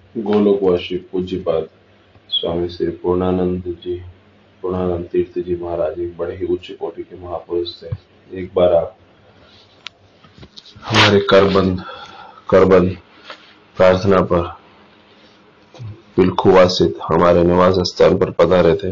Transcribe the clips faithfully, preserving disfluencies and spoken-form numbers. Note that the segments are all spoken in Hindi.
गोलोकवासी पूज्यपाद स्वामी श्री पूर्णानंद जी पूर्णानंद तीर्थ जी महाराज एक बड़े ही उच्च कोटि के महापुरुष थे। एक बार आप हमारे करबंद करबंद प्रार्थना पर पिलखुवा स्थित हमारे निवास स्थान पर पधारे थे।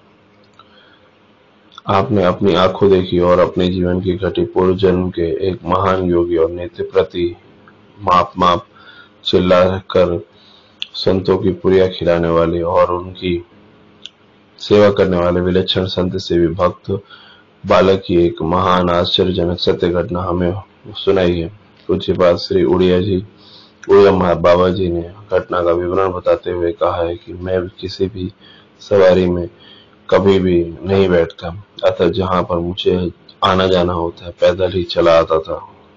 आपने अपनी आंखों देखी और अपने जीवन की घटी पूर्व जन्म के एक महान योगी और नित्य प्रति माप माप चिल्ला कर संतों की पुरिया खिलाने वाले और उनकी सेवा करने वाले विलक्षण संत सेवी भक्त बालक की एक महान आश्चर्यजनक सत्य घटना हमें सुनाई है। पूज्यपाद श्री उड़िया जी उड़िया महा बाबा जी ने घटना का विवरण बताते हुए कहा है कि मैं किसी भी सवारी में कभी भी नहीं बैठता, अतः जहां पर मुझे आना जाना होता है पैदल ही चला आता था।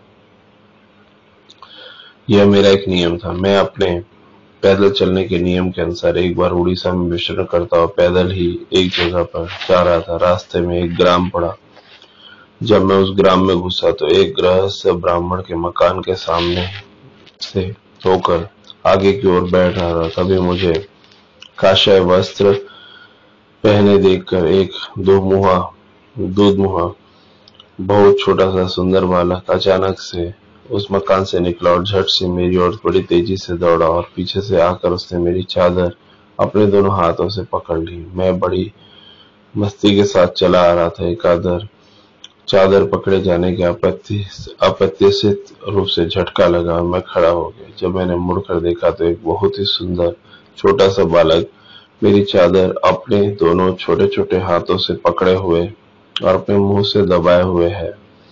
यह मेरा एक नियम था। मैं अपने पैदल चलने के नियम के अनुसार एक बार उड़ीसा में विचरण करता और पैदल ही एक जगह पर जा रहा था। रास्ते में एक ग्राम पड़ा। जब मैं उस ग्राम में घुसा तो एक गृहस्थ ब्राह्मण के मकान के सामने से होकर आगे की ओर बैठ रहा था। तभी मुझे काषाय वस्त्र पहने देखकर एक दो मुहा दूध मुहा बहुत छोटा सा सुंदर बालक अचानक से उस मकान से निकला और झट से मेरी ओर बड़ी तेजी से दौड़ा और पीछे से आकर उसने मेरी चादर अपने दोनों हाथों से पकड़ ली। मैं बड़ी मस्ती के साथ चला आ रहा था। एक आदर चादर पकड़े जाने के अप्रत्याशित रूप से झटका लगा और मैं खड़ा हो गया। जब मैंने मुड़कर देखा तो एक बहुत ही सुंदर छोटा सा बालक मेरी चादर अपने दोनों छोटे छोटे हाथों से पकड़े हुए और अपने मुंह से दबाए हुए है।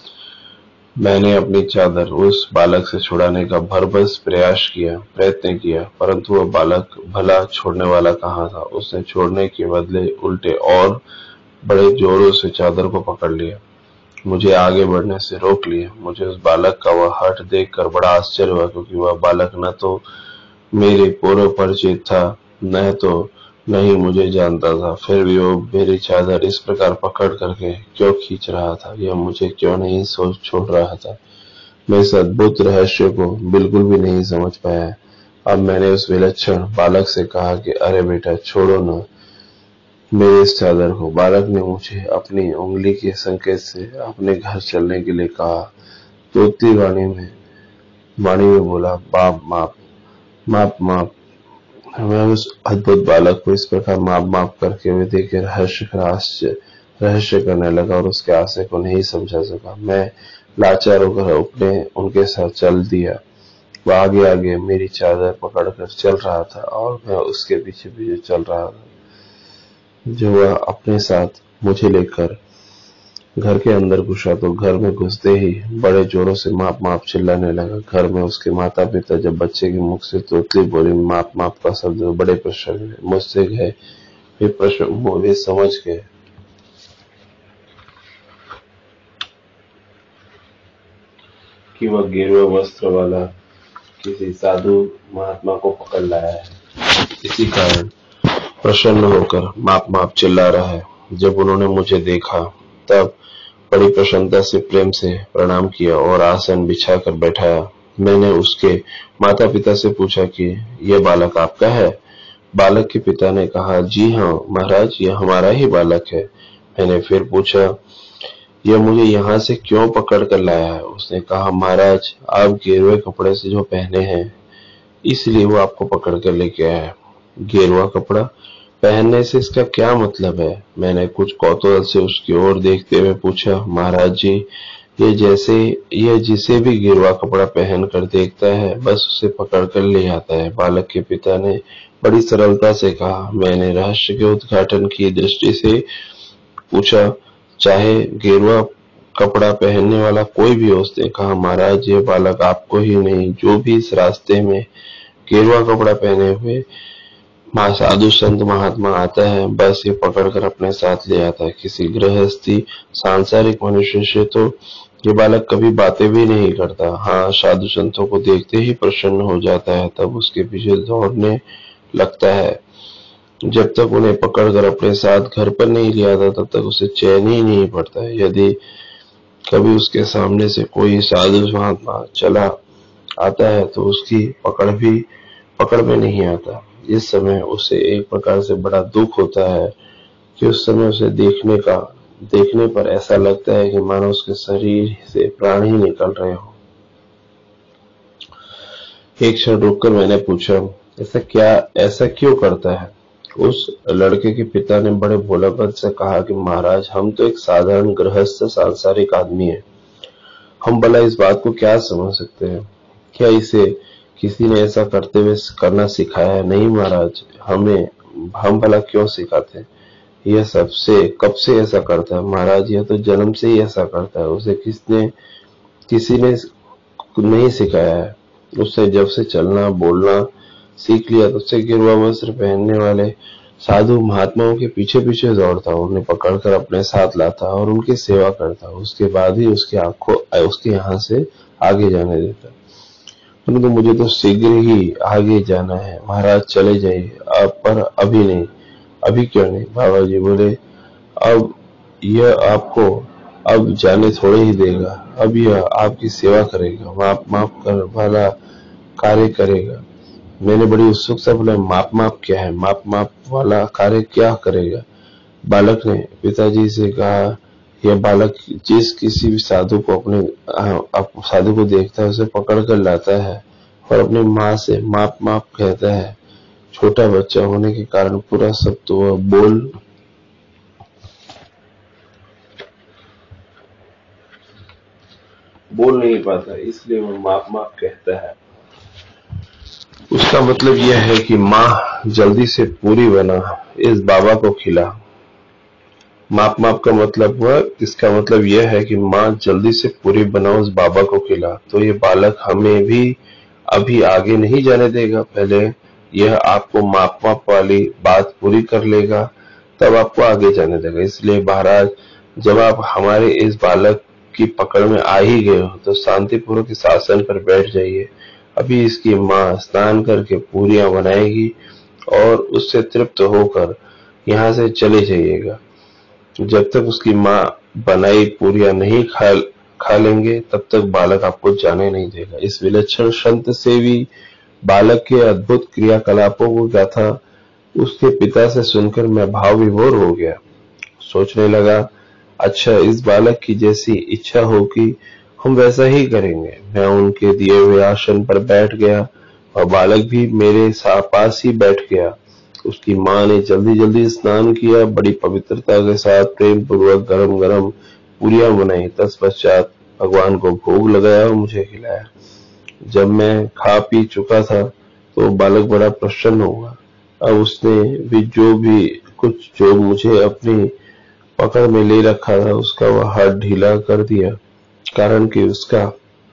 मैंने अपनी चादर उस बालक से छुड़ाने का भरसक प्रयास किया प्रयत्न किया, परंतु वह बालक भला छोड़ने वाला कहाँ था। उसने छोड़ने के बदले उल्टे और बड़े जोरों से चादर को पकड़ लिया, मुझे आगे बढ़ने से रोक लिया। मुझे उस बालक का वह हठ देखकर बड़ा आश्चर्य हुआ, क्योंकि वह बालक न तो मेरे पूर्व परिचित था न तो नहीं मुझे जानता था। फिर भी वो मेरी चादर इस प्रकार पकड़ करके क्यों खींच रहा था, यह मुझे क्यों नहीं सोच छोड़ रहा था। मैं इस अद्भुत रहस्य को बिल्कुल भी नहीं समझ पाया। अब मैंने उस विलक्षण बालक से कहा कि अरे बेटा छोड़ो न मेरी इस चादर को। बालक ने मुझे अपनी उंगली के संकेत से अपने घर चलने के लिए कहा। तोतली वाणी में वाणी में बोला, बाप माप माप माप। मैं उस अद्भुत बालक को इस प्रकार माप माप करके हुए देखे रहस्य रहस्य रहस्य करने लगा और उसके आशय को नहीं समझा सका। मैं लाचार होकर अपने उनके साथ चल दिया। वह आगे आगे मेरी चादर पकड़कर चल रहा था और मैं उसके पीछे पीछे चल रहा था। जो वह अपने साथ मुझे लेकर घर के अंदर घुसा तो घर में घुसते ही बड़े जोरों से माप माप चिल्लाने लगा। घर में उसके माता पिता जब बच्चे के मुख से तोतली बोली माप माप का शब्द बड़े प्रसन्न हुए, मुझसे गए वे प्रश्न वे समझ गए कि वह गेरुआ वस्त्र वाला किसी साधु महात्मा को पकड़ लाया है। इसी कारण प्रसन्न होकर माप माप चिल्ला रहा है। जब उन्होंने मुझे देखा तब बड़ी प्रसन्नता से प्रेम से प्रणाम किया और आसन बिछाकर बैठाया। मैंने उसके माता पिता से पूछा कि यह बालक आपका है। बालक के पिता ने कहा, जी हाँ महाराज, यह हमारा ही बालक है। मैंने फिर पूछा, यह मुझे यहाँ से क्यों पकड़ कर लाया है। उसने कहा, महाराज आप गेरुए कपड़े से जो पहने हैं इसलिए वो आपको पकड़ कर लेके आया है। गेरुआ कपड़ा पहनने से इसका क्या मतलब है। मैंने कुछ कौतूहल से उसकी ओर देखते हुए पूछा, महाराज जी ये जैसे यह जिसे भी गेरुआ कपड़ा पहन कर देखता है बस उसे पकड़ कर ले आता है। बालक के पिता ने बड़ी सरलता से कहा। मैंने रहस्य के उद्घाटन की दृष्टि से पूछा, चाहे गेरुआ कपड़ा पहनने वाला कोई भी हो। उसने कहा, महाराज ये बालक आपको ही नहीं जो भी इस रास्ते में गेरुआ कपड़ा पहने हुए माँ साधु संत महात्मा आता है बस ये पकड़कर अपने साथ ले आता है। किसी गृहस्थी सांसारिक मनुष्य से तो ये बालक कभी बातें भी नहीं करता। हाँ, साधु संतों को देखते ही प्रसन्न हो जाता है, तब उसके पीछे दौड़ने लगता है। जब तक उन्हें पकड़कर अपने साथ घर पर नहीं ले आता तब तक उसे चैन ही नहीं पड़ता है। यदि कभी उसके सामने से कोई साधु महात्मा चला आता है तो उसकी पकड़ भी पकड़ में नहीं आता। इस समय उसे एक प्रकार से बड़ा दुख होता है कि उस समय उसे देखने का देखने पर ऐसा लगता है कि मानो उसके शरीर से प्राण ही निकल रहे हो। एक क्षण रुककर मैंने पूछा, ऐसा क्या ऐसा क्यों करता है? उस लड़के के पिता ने बड़े भोलापन से कहा कि महाराज, हम तो एक साधारण गृहस्थ सांसारिक आदमी है, हम भला इस बात को क्या समझ सकते हैं? क्या इसे किसी ने ऐसा करते हुए करना सिखाया है? नहीं महाराज, हमें हम भला क्यों सिखाते? यह सबसे कब से ऐसा करता है महाराज? यह तो जन्म से ही ऐसा करता है। उसे किसने किसी ने नहीं सिखाया है। उससे जब से चलना बोलना सीख लिया तो उससे गिरवा वस्त्र पहनने वाले साधु महात्माओं के पीछे पीछे दौड़ता, उन्हें पकड़कर अपने साथ लाता और उनकी सेवा करता। उसके बाद ही उसकी आंखों उसके यहाँ से आगे जाने देता। परंतु मुझे तो शीघ्र ही आगे जाना है महाराज, चले जाइए आप, पर अभी नहीं। अभी क्यों नहीं? बाबा जी बोले, अब यह आपको अब जाने थोड़े ही देगा। अब यह आपकी सेवा करेगा, माप माप कर वाला कार्य करेगा। मैंने बड़ी उत्सुकता बोला, माप माप क्या है? माप माप वाला कार्य क्या करेगा? बालक ने पिताजी से कहा, यह बालक जिस किसी भी साधु को अपने साधु को देखता है उसे पकड़ कर लाता है और अपनी माँ से माप माप कहता है। छोटा बच्चा होने के कारण पूरा सब तो वह बोल बोल नहीं पाता, इसलिए वह माप माप कहता है। उसका मतलब यह है कि माँ जल्दी से पूरी बना, इस बाबा को खिला। माप माप का मतलब हुआ, इसका मतलब यह है कि माँ जल्दी से पूरी बना, उस बाबा को खिला। तो ये बालक हमें भी अभी आगे नहीं जाने देगा, पहले यह आपको माप माप वाली बात पूरी कर लेगा, तब आपको आगे जाने देगा। इसलिए महाराज, जब आप हमारे इस बालक की पकड़ में आ ही गए हो तो शांतिपूर्वक इस आसन पर बैठ जाइए। अभी इसकी माँ स्नान करके पूरियां बनाएगी और उससे तृप्त होकर यहाँ से चले जाइएगा। जब तक उसकी माँ बनाई पूरियां नहीं खा खा लेंगे तब तक बालक आपको जाने नहीं देगा। इस विलक्षण संत सेवी बालक के अद्भुत क्रियाकलापों को गाथा उसके पिता से सुनकर मैं भाव विभोर हो गया। सोचने लगा, अच्छा, इस बालक की जैसी इच्छा होगी हम वैसा ही करेंगे। मैं उनके दिए हुए आसन पर बैठ गया और बालक भी मेरे पास ही बैठ गया। उसकी माँ ने जल्दी जल्दी स्नान किया, बड़ी पवित्रता के साथ प्रेम पूर्वक गरम गरम पूरियां बनाई। तत्पश्चात भगवान को भोग लगाया और मुझे खिलाया। जब मैं खा पी चुका था तो बालक बड़ा प्रसन्न हुआ। अब उसने भी जो भी कुछ जो मुझे अपनी पकड़ में ले रखा था उसका वह हाथ ढीला कर दिया, कारण कि उसका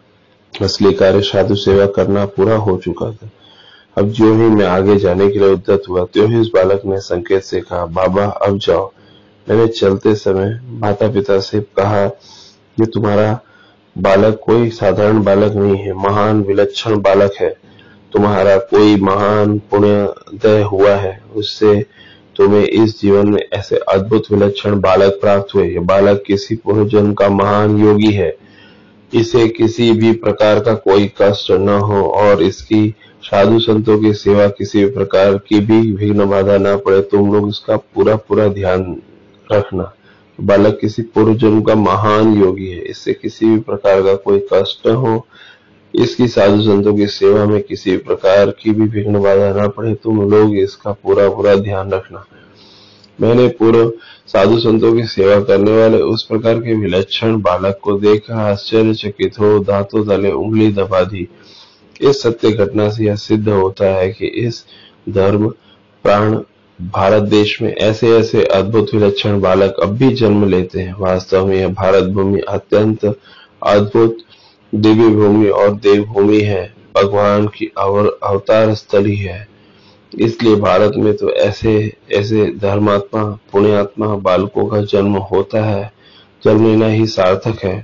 असली कार्य साधु सेवा करना पूरा हो चुका था। अब जो ही मैं आगे जाने के लिए उद्यत हुआ त्यों ही उस बालक ने संकेत से कहा, बाबा अब जाओ। मैंने चलते समय माता पिता से कहा, ये तुम्हारा बालक कोई साधारण बालक नहीं है, महान विलक्षण बालक है। तुम्हारा कोई महान पुण्योदय हुआ है, उससे तुम्हें इस जीवन में ऐसे अद्भुत विलक्षण बालक प्राप्त हुए। यह बालक किसी पूर्व जन्म का महान योगी है। इसे किसी भी प्रकार का कोई कष्ट न हो और इसकी साधु संतों की सेवा किसी भी प्रकार की भी विघ्न बाधा न पड़े। तुम लोग इसका पूरा पूरा ध्यान रखना। बालक किसी पूर्व जन्म का महान योगी है, इससे किसी भी प्रकार का कोई कष्ट न हो, इसकी साधु संतों की सेवा में किसी भी प्रकार की भी विघ्न बाधा न पड़े। तुम लोग इसका पूरा पूरा ध्यान रखना। मैंने पूर्व साधु संतों की सेवा करने वाले उस प्रकार के विलक्षण बालक को देखकर आश्चर्यचकित हो दांतों तले उंगली दबा दी। इस सत्य घटना से यह सिद्ध होता है कि इस धर्म प्राण भारत देश में ऐसे ऐसे अद्भुत विलक्षण बालक अब भी जन्म लेते हैं। वास्तव में यह भारत भूमि अत्यंत अद्भुत दिव्य भूमि और देवभूमि है, भगवान की अवतार स्थली है। इसलिए भारत में तो ऐसे ऐसे धर्मात्मा पुण्यात्मा बालकों का जन्म होता है, जन्म लेना ही सार्थक है।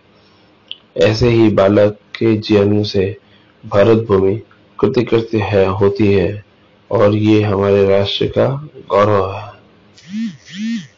ऐसे ही बालक के जन्म से भारत भूमि कृतकृत्य है होती है और ये हमारे राष्ट्र का गौरव है।